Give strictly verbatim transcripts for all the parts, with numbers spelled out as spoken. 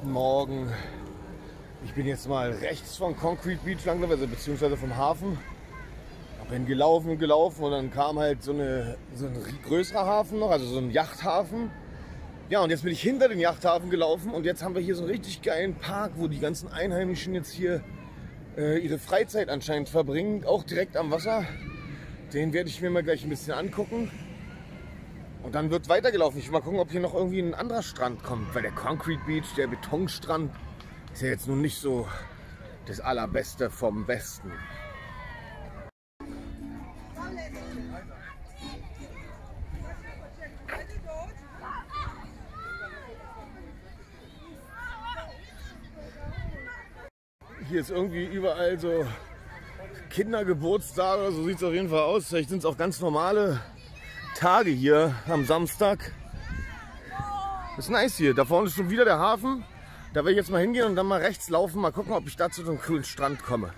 Guten Morgen. Ich bin jetzt mal rechts von Concrete Beach lang, also beziehungsweise vom Hafen. Ich bin gelaufen und gelaufen und dann kam halt so, eine, so ein größerer Hafen noch, also so ein Yachthafen. Ja, und jetzt bin ich hinter den Yachthafen gelaufen und jetzt haben wir hier so einen richtig geilen Park, wo die ganzen Einheimischen jetzt hier äh, ihre Freizeit anscheinend verbringen, auch direkt am Wasser. Den werde ich mir mal gleich ein bisschen angucken. Und dann wird weitergelaufen. Ich will mal gucken, ob hier noch irgendwie ein anderer Strand kommt. Weil der Concrete Beach, der Betonstrand, ist ja jetzt nun nicht so das Allerbeste vom Westen. Hier ist irgendwie überall so Kindergeburtstage, so sieht es auf jeden Fall aus. Vielleicht sind es auch ganz normale Tage hier am Samstag. Das ist nice hier. Da vorne ist schon wieder der Hafen. Da werde ich jetzt mal hingehen und dann mal rechts laufen. Mal gucken, ob ich da zu so einem coolen Strand komme.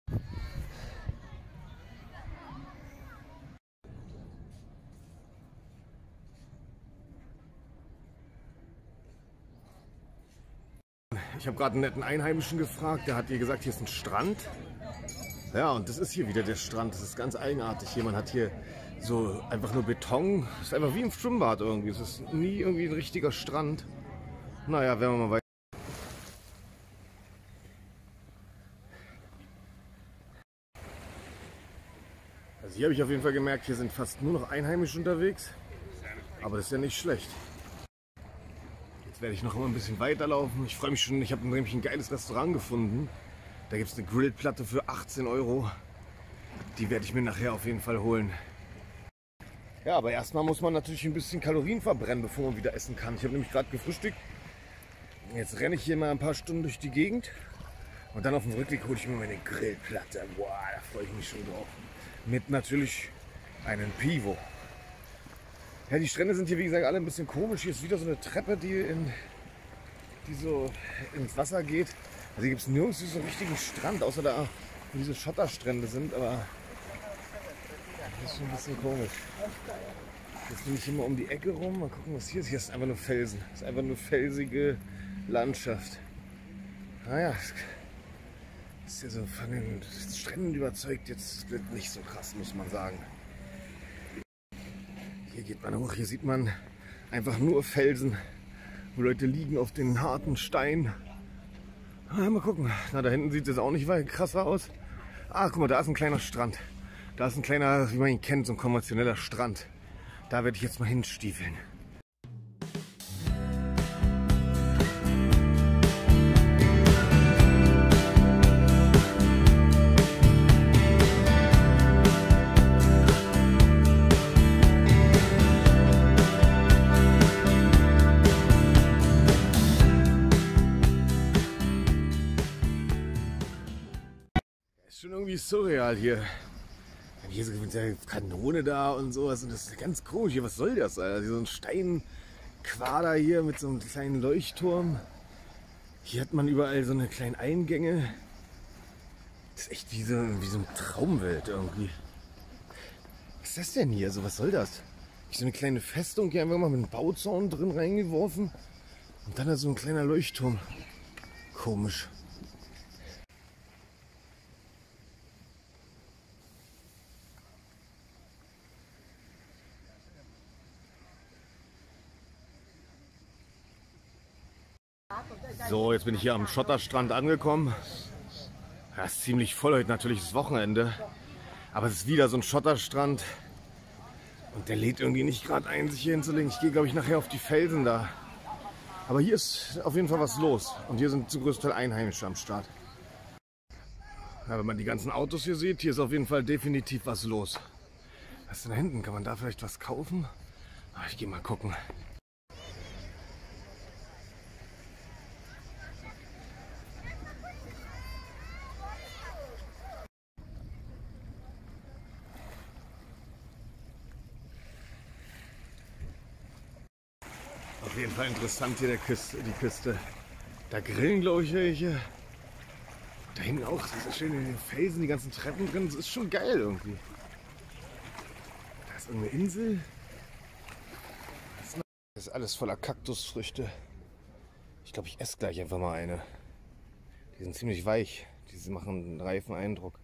Ich habe gerade einen netten Einheimischen gefragt. Der hat hier gesagt, hier ist ein Strand. Ja, und das ist hier wieder der Strand. Das ist ganz eigenartig. Jemand hat hier so einfach nur Beton. Das ist einfach wie im Schwimmbad irgendwie. Es ist nie irgendwie ein richtiger Strand. Naja, werden wir mal weiter. Also hier habe ich auf jeden Fall gemerkt, hier sind fast nur noch Einheimische unterwegs. Aber das ist ja nicht schlecht. Jetzt werde ich noch mal ein bisschen weiterlaufen. Ich freue mich schon, ich habe nämlich ein geiles Restaurant gefunden. Da gibt es eine Grillplatte für achtzehn Euro. Die werde ich mir nachher auf jeden Fall holen. Ja, aber erstmal muss man natürlich ein bisschen Kalorien verbrennen, bevor man wieder essen kann. Ich habe nämlich gerade gefrühstückt. Jetzt renne ich hier mal ein paar Stunden durch die Gegend. Und dann auf dem Rückweg hole ich mir meine Grillplatte. Boah, da freue ich mich schon drauf. Mit natürlich einem Pivo. Ja, die Strände sind hier, wie gesagt, alle ein bisschen komisch. Hier ist wieder so eine Treppe, die, in, die so ins Wasser geht. Also hier gibt es nirgends so einen richtigen Strand, außer da, wo diese Schotterstrände sind. Aber das ist schon ein bisschen komisch. Jetzt bin ich hier mal um die Ecke rum. Mal gucken, was hier ist. Hier ist einfach nur Felsen. Das ist einfach nur felsige Landschaft. Naja, ist ja so von den Stränden überzeugt. Jetzt wird nicht so krass, muss man sagen. Hier geht man hoch. Hier sieht man einfach nur Felsen, wo Leute liegen auf den harten Stein. Ah, mal gucken. Na, da hinten sieht es auch nicht weit krasser aus. Ah, guck mal, da ist ein kleiner Strand. Da ist ein kleiner, wie man ihn kennt, so ein konventioneller Strand. Da werde ich jetzt mal hinstiefeln. Ist schon irgendwie surreal hier. Hier ist eine Kanone da und sowas und das ist ganz komisch hier. Was soll das, Alter? So ein Steinquader hier mit so einem kleinen Leuchtturm. Hier hat man überall so eine kleinen Eingänge. Das ist echt wie so, wie so eine Traumwelt irgendwie. Was ist das denn hier? So, was soll das? Hier so eine kleine Festung, hier einfach mal mit einem Bauzaun drin reingeworfen. Und dann da so ein kleiner Leuchtturm. Komisch. So, jetzt bin ich hier am Schotterstrand angekommen. Ja, ist ziemlich voll heute, natürlich ist Wochenende. Aber es ist wieder so ein Schotterstrand. Und der lädt irgendwie nicht gerade ein, sich hier hinzulegen. Ich gehe, glaube ich, nachher auf die Felsen da. Aber hier ist auf jeden Fall was los. Und hier sind zum größten Teil Einheimische am Start. Ja, wenn man die ganzen Autos hier sieht, hier ist auf jeden Fall definitiv was los. Was ist denn da hinten? Kann man da vielleicht was kaufen? Ach, ich gehe mal gucken. Auf jeden Fall interessant hier der Küste, die Küste. Da grillen, glaube ich, welche. Da hinten auch, diese schönen Felsen, die ganzen Treppen drin. Das ist schon geil irgendwie. Da ist irgendeine Insel. Das ist alles voller Kaktusfrüchte. Ich glaube, ich esse gleich einfach mal eine. Die sind ziemlich weich. Die machen einen reifen Eindruck.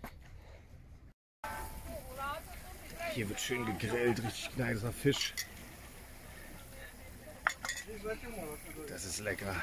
Hier wird schön gegrillt, richtig kneiser Fisch. Das ist lecker.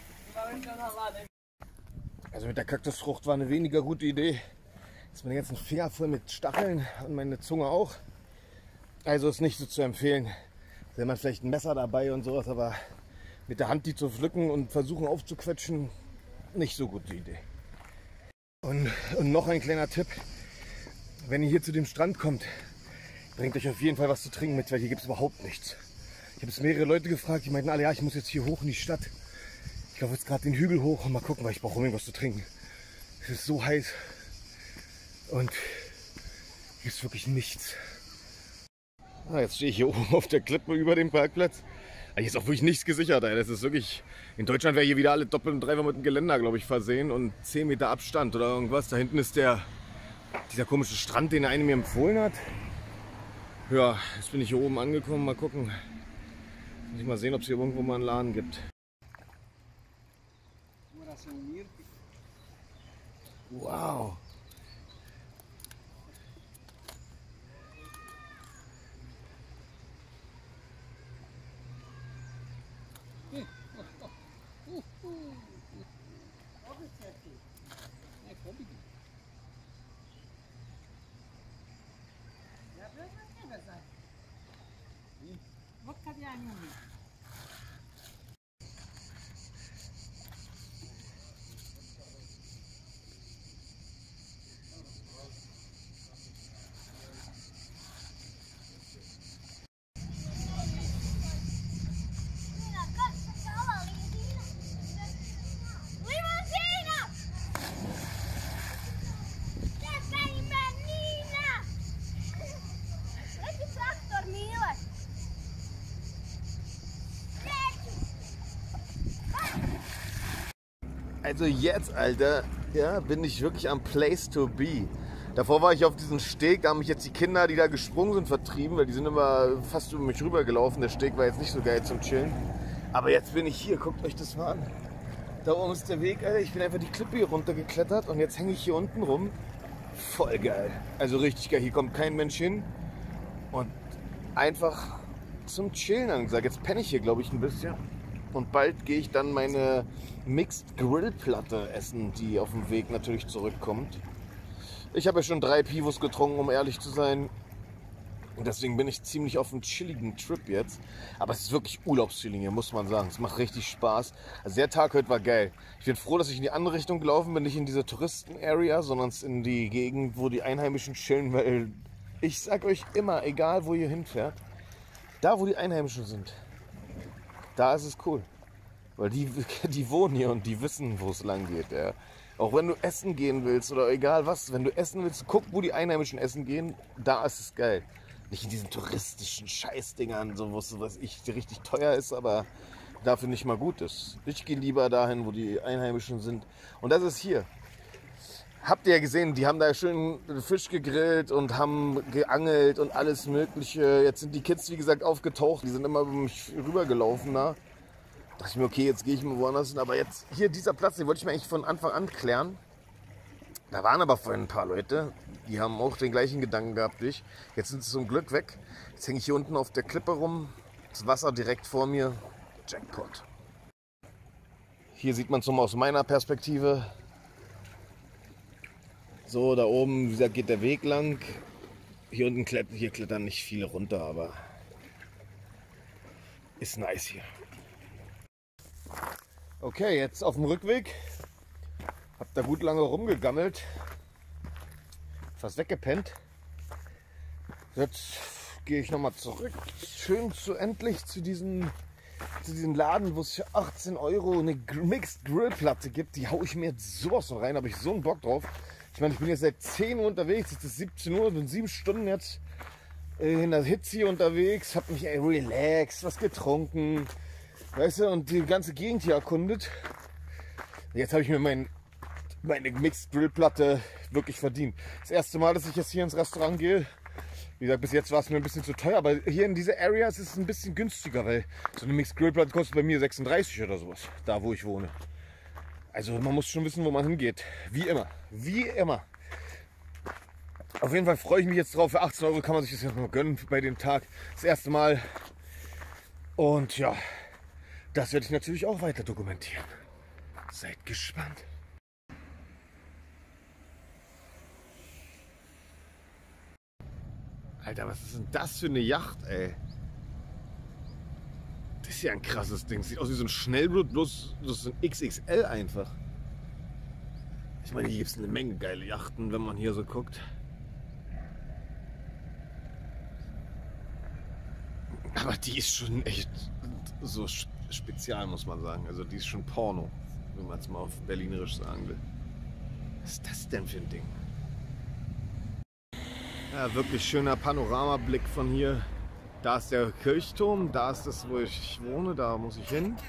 Also mit der Kaktusfrucht war eine weniger gute Idee. Jetzt meine ganzen Finger voll mit Stacheln und meine Zunge auch. Also ist nicht so zu empfehlen. Da hat man vielleicht ein Messer dabei und sowas, aber mit der Hand die zu pflücken und versuchen aufzuquetschen, nicht so gute Idee. Und, und noch ein kleiner Tipp. Wenn ihr hier zu dem Strand kommt, bringt euch auf jeden Fall was zu trinken mit, weil hier gibt es überhaupt nichts. Ich habe jetzt mehrere Leute gefragt, die meinten alle, ja, ich muss jetzt hier hoch in die Stadt. Ich laufe jetzt gerade den Hügel hoch und mal gucken, weil ich brauche irgendwas zu trinken. Es ist so heiß und hier ist wirklich nichts. Ah, jetzt stehe ich hier oben auf der Klippe über dem Parkplatz. Hier ist auch wirklich nichts gesichert. Ey. Das ist wirklich, in Deutschland wäre hier wieder alle doppelt und dreifach mit dem Geländer, glaube ich, versehen und zehn Meter Abstand oder irgendwas. Da hinten ist der, dieser komische Strand, den der eine mir empfohlen hat. Ja, jetzt bin ich hier oben angekommen. Mal gucken. Muss ich mal sehen, ob es hier irgendwo mal einen Laden gibt. Wow. Also jetzt, Alter, ja, bin ich wirklich am Place to be. Davor war ich auf diesem Steg, da haben mich jetzt die Kinder, die da gesprungen sind, vertrieben, weil die sind immer fast über mich rübergelaufen. Der Steg war jetzt nicht so geil zum Chillen. Aber jetzt bin ich hier, guckt euch das mal an. Da oben ist der Weg, Alter. Ich bin einfach die Klippe hier runtergeklettert und jetzt hänge ich hier unten rum. Voll geil. Also richtig geil. Hier kommt kein Mensch hin. Und einfach zum Chillen angesagt. Jetzt penne ich hier, glaube ich, ein bisschen. Und bald gehe ich dann meine Mixed Grillplatte essen, die auf dem Weg natürlich zurückkommt. Ich habe ja schon drei Pivos getrunken, um ehrlich zu sein. Und deswegen bin ich ziemlich auf einem chilligen Trip jetzt. Aber es ist wirklich Urlaubsfeeling hier, muss man sagen. Es macht richtig Spaß. Also der Tag heute war geil. Ich bin froh, dass ich in die andere Richtung gelaufen bin. Nicht in diese Touristen-Area, sondern in die Gegend, wo die Einheimischen chillen. Weil ich sag euch immer, egal wo ihr hinfährt, da wo die Einheimischen sind, da ist es cool. Weil die, die wohnen hier und die wissen, wo es lang geht. Ja. Auch wenn du essen gehen willst oder egal was, wenn du essen willst, guck, wo die Einheimischen essen gehen, da ist es geil. Nicht in diesen touristischen Scheißdingern, so was, was ich richtig teuer ist, aber dafür nicht mal gut ist. Ich gehe lieber dahin, wo die Einheimischen sind. Und das ist hier. Habt ihr ja gesehen, die haben da schön Fisch gegrillt und haben geangelt und alles Mögliche. Jetzt sind die Kids, wie gesagt, aufgetaucht. Die sind immer über mich rübergelaufen da. Da dachte ich mir, okay, jetzt gehe ich mal woanders hin. Aber jetzt, hier dieser Platz, den wollte ich mir eigentlich von Anfang an klären. Da waren aber vorhin ein paar Leute, die haben auch den gleichen Gedanken gehabt wie ich. Jetzt sind sie zum Glück weg. Jetzt hänge ich hier unten auf der Klippe rum. Das Wasser direkt vor mir. Jackpot. Hier sieht man es nochmal aus meiner Perspektive. So, da oben, wie gesagt, geht der Weg lang. Hier unten klettern, hier klettern nicht viele runter, aber ist nice hier. Okay, jetzt auf dem Rückweg. Hab da gut lange rumgegammelt. Fast weggepennt. Jetzt gehe ich nochmal zurück. Schön zu endlich zu diesem, zu diesem Laden, wo es für achtzehn Euro eine Mixed Grillplatte gibt. Die haue ich mir jetzt sowas noch rein. Da habe ich so einen Bock drauf. Ich meine, ich bin jetzt seit zehn Uhr unterwegs. Jetzt ist siebzehn Uhr, bin sieben Stunden jetzt in der Hitze hier unterwegs. Hab mich ey, relaxed, was getrunken. Weißt du, und die ganze Gegend hier erkundet. Jetzt habe ich mir mein, meine Mixed Grillplatte wirklich verdient. Das erste Mal, dass ich jetzt hier ins Restaurant gehe, Wie gesagt, bis jetzt war es mir ein bisschen zu teuer, aber hier in dieser Area ist es ein bisschen günstiger, weil so eine Mixed Grillplatte kostet bei mir sechsunddreißig oder sowas, da wo ich wohne. Also man muss schon wissen, wo man hingeht. Wie immer, wie immer. Auf jeden Fall freue ich mich jetzt drauf. Für achtzehn Euro kann man sich das jetzt mal gönnen bei dem Tag. Das erste Mal. Und ja, das werde ich natürlich auch weiter dokumentieren. Seid gespannt. Alter, was ist denn das für eine Yacht, ey? Das ist ja ein krasses Ding. Sieht aus wie so ein Schnellboot, bloß so ein X X L einfach. Ich meine, hier gibt es eine Menge geile Yachten, wenn man hier so guckt. Aber die ist schon echt so spezial, muss man sagen. Also die ist schon Porno, wenn man es mal auf Berlinerisch sagen will. Was ist das denn für ein Ding? Ja, wirklich schöner Panoramablick von hier. Da ist der Kirchturm, da ist das, wo ich wohne, da muss ich hin.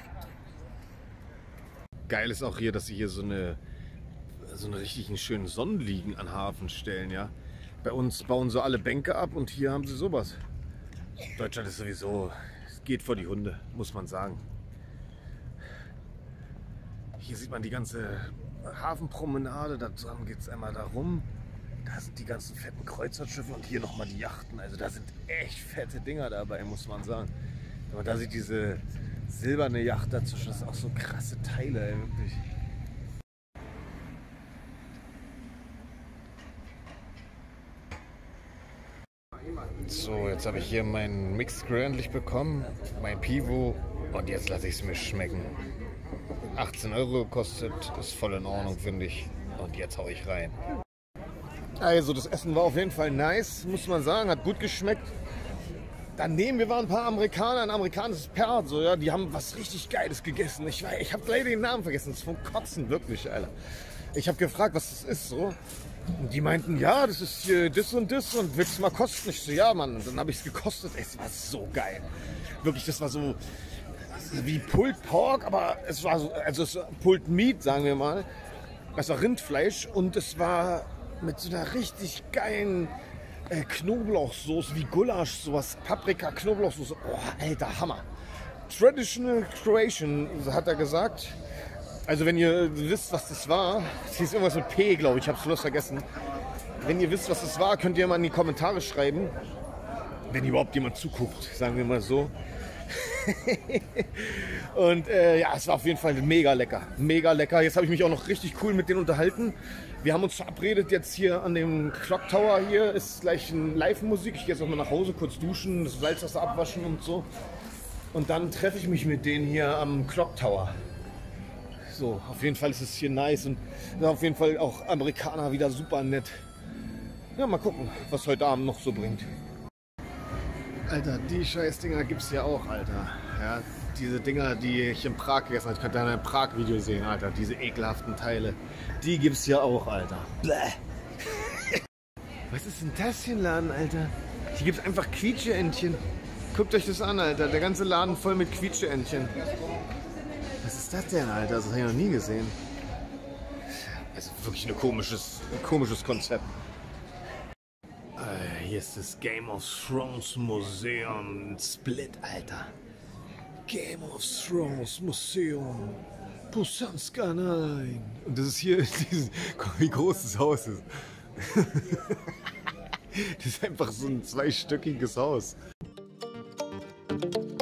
Geil ist auch hier, dass sie hier so eine so einen richtigen schönen Sonnenliegen an Hafen stellen, ja. Bei uns bauen so alle Bänke ab und hier haben sie sowas. Deutschland ist sowieso, es geht vor die Hunde, muss man sagen. Hier sieht man die ganze Hafenpromenade, da dran geht es einmal darum. Da sind die ganzen fetten Kreuzfahrtschiffe und hier nochmal die Yachten. Also da sind echt fette Dinger dabei, muss man sagen. Wenn man da sieht, diese silberne Yacht dazwischen, das sind auch so krasse Teile, ey, wirklich. So, jetzt habe ich hier meinen Mixed Grill endlich bekommen, mein Pivo, und jetzt lasse ich es mir schmecken. achtzehn Euro gekostet, ist voll in Ordnung, finde ich. Und jetzt hau ich rein. Also das Essen war auf jeden Fall nice, muss man sagen, hat gut geschmeckt. Daneben, wir waren ein paar Amerikaner, ein amerikanisches Paar, so, ja, die haben was richtig Geiles gegessen. Ich, ich habe leider den Namen vergessen, das ist vom Kotzen, wirklich, Alter. Ich habe gefragt, was das ist, so. Und die meinten, ja, das ist hier das und das und willst du mal kosten? Ich so, ja, Mann. Und dann habe ich es gekostet, es war so geil. Wirklich, das war so wie Pulled Pork, aber es war so, also es war Pulled Meat, sagen wir mal. Es war Rindfleisch und es war mit so einer richtig geilen äh, Knoblauchsoße, wie Gulasch, sowas, Paprika, Knoblauchsoße. Oh, alter Hammer. Traditional Croatian, hat er gesagt. Also wenn ihr wisst, was das war, das hieß irgendwas mit P, glaube ich, ich habe es bloß vergessen. Wenn ihr wisst, was das war, könnt ihr mal in die Kommentare schreiben. Wenn überhaupt jemand zuguckt, sagen wir mal so. Und äh, ja, es war auf jeden Fall mega lecker. Mega lecker. Jetzt habe ich mich auch noch richtig cool mit denen unterhalten. Wir haben uns verabredet jetzt hier an dem Clock Tower. Hier ist gleich ein Live-Musik. Ich gehe jetzt auch mal nach Hause, kurz duschen, das Salzwasser abwaschen und so. Und dann treffe ich mich mit denen hier am Clock Tower. So, auf jeden Fall ist es hier nice und ja, auf jeden Fall auch Amerikaner wieder super nett. Ja, mal gucken, was heute Abend noch so bringt. Alter, die Scheißdinger gibt es ja auch, Alter. Ja, diese Dinger, die ich in Prag gegessen habe, ich könnte ein Prag-Video sehen, Alter. Diese ekelhaften Teile, die gibt es ja auch, Alter. Bläh. Was ist denn das für ein Laden, Alter? Hier gibt es einfach Quietscheentchen. Guckt euch das an, Alter. Der ganze Laden voll mit Quietscheentchen. Was ist das denn, Alter? Das habe ich noch nie gesehen. Also wirklich ein komisches, ein komisches Konzept. Äh, hier ist das Game of Thrones Museum Split, Alter. Game of Thrones Museum. Pusanska, nein. Und das ist hier, dieses, wie groß das Haus ist. Das ist einfach so ein zweistöckiges Haus.